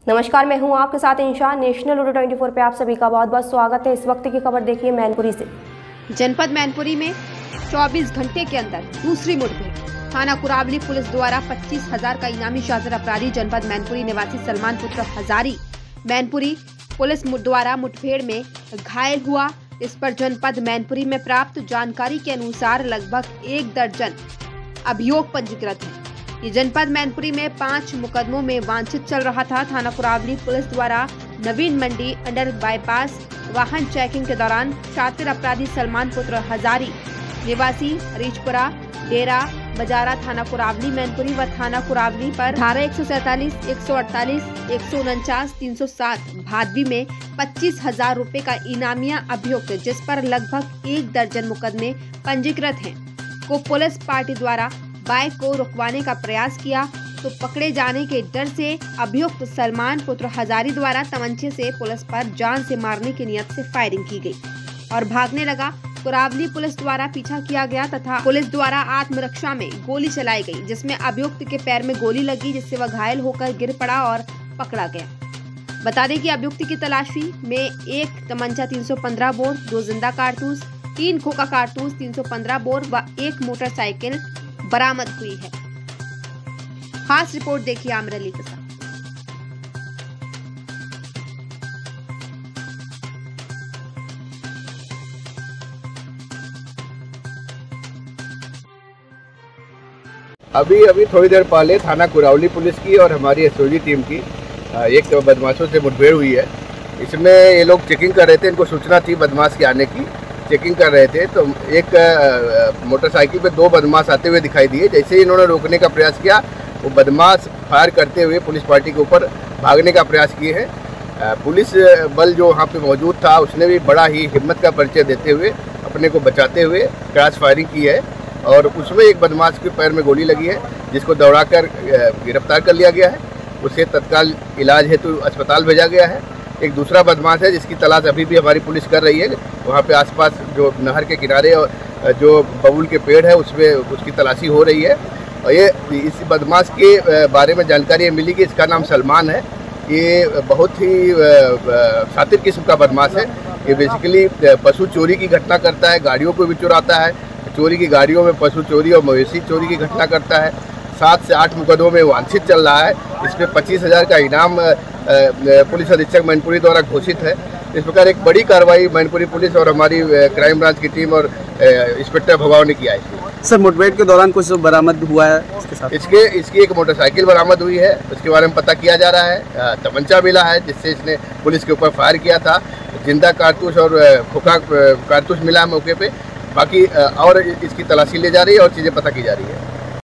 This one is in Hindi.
नमस्कार, मैं हूं आपके साथ इंशा। नेशनल उर्दू 24 पे आप सभी का बहुत बहुत स्वागत है। इस वक्त की खबर देखिए मैनपुरी से। जनपद मैनपुरी में 24 घंटे के अंदर दूसरी मुठभेड़। थाना कुरावली पुलिस द्वारा 25,000 का इनामी शातिर अपराधी जनपद मैनपुरी निवासी सलमान पुत्र हजारी मैनपुरी पुलिस द्वारा मुठभेड़ में घायल हुआ। इस पर जनपद मैनपुरी में प्राप्त जानकारी के अनुसार लगभग 1 दर्जन अभियोग पंजीकृत है। ये जनपद मैनपुरी में 5 मुकदमों में वांछित चल रहा था। थाना कुरावली पुलिस द्वारा नवीन मंडी अंडर बाईपास वाहन चेकिंग के दौरान शातिर अपराधी सलमान पुत्र हजारी निवासी हरीशपुरा डेरा बजारा थाना कुरावली मैनपुरी व थाना कुरावली पर धारा 147, 148, 149, 307 भादवी में 25,000 रुपए का इनामिया अभियुक्त, जिस पर लगभग 1 दर्जन मुकदमे पंजीकृत हैं, को पुलिस पार्टी द्वारा बाइक को रुकवाने का प्रयास किया तो पकड़े जाने के डर से अभियुक्त सलमान पुत्र हजारी द्वारा तमंचे से पुलिस पर जान से मारने की नियत से फायरिंग की गई और भागने लगा। कुरावली पुलिस द्वारा पीछा किया गया तथा पुलिस द्वारा आत्मरक्षा में गोली चलाई गई, जिसमें अभियुक्त के पैर में गोली लगी, जिससे वह घायल होकर गिर पड़ा और पकड़ा गया। बता दें कि अभियुक्त की तलाशी में 1 तमंचा 315 बोर, 2 जिंदा कारतूस, 3 खोखा कारतूस 315 बोर व 1 मोटरसाइकिल बरामद हुई है। खास रिपोर्ट देखिए आमिर अली के साथ। अभी थोड़ी देर पहले थाना कुरावली पुलिस की और हमारी एसओजी टीम की एक बदमाशों से मुठभेड़ हुई है। इसमें ये लोग चेकिंग कर रहे थे, इनको सूचना थी बदमाश के आने की, चेकिंग कर रहे थे तो एक मोटरसाइकिल पे 2 बदमाश आते हुए दिखाई दिए। जैसे ही इन्होंने रोकने का प्रयास किया, वो बदमाश फायर करते हुए पुलिस पार्टी के ऊपर भागने का प्रयास किए हैं। पुलिस बल जो वहाँ पे मौजूद था उसने भी बड़ा ही हिम्मत का परिचय देते हुए अपने को बचाते हुए क्रॉस फायरिंग की है और उसमें एक बदमाश के पैर में गोली लगी है, जिसको दौड़ाकर गिरफ्तार कर लिया गया है। उसे तत्काल इलाज हेतु अस्पताल भेजा गया है। एक दूसरा बदमाश है जिसकी तलाश अभी भी हमारी पुलिस कर रही है। वहाँ पे आसपास जो नहर के किनारे और जो बबूल के पेड़ है उसमें उसकी तलाशी हो रही है। और ये इस बदमाश के बारे में जानकारी मिली कि इसका नाम सलमान है। ये बहुत ही शातिर किस्म का बदमाश है। ये बेसिकली पशु चोरी की घटना करता है, गाड़ियों को भी चुराता है, चोरी की गाड़ियों में पशु चोरी और मवेशी चोरी की घटना करता है। 7 से 8 मुकदमों में वांछित चल रहा है। इसमें 25,000 का इनाम पुलिस अधीक्षक मैनपुरी द्वारा घोषित है। इस प्रकार एक बड़ी कार्रवाई मैनपुरी पुलिस और हमारी क्राइम ब्रांच की टीम और इंस्पेक्टर भवाव ने किया है। सर, मुठभेड़ के दौरान कुछ बरामद हुआ है इसके साथ? इसकी एक मोटरसाइकिल बरामद हुई है, उसके बारे में पता किया जा रहा है। तमंचा मिला है जिससे इसने पुलिस के ऊपर फायर किया था। जिंदा कारतूस और खोखा कारतूस मिला है मौके पे। बाकी और इसकी तलाशी ली जा रही है और चीज़ें पता की जा रही है।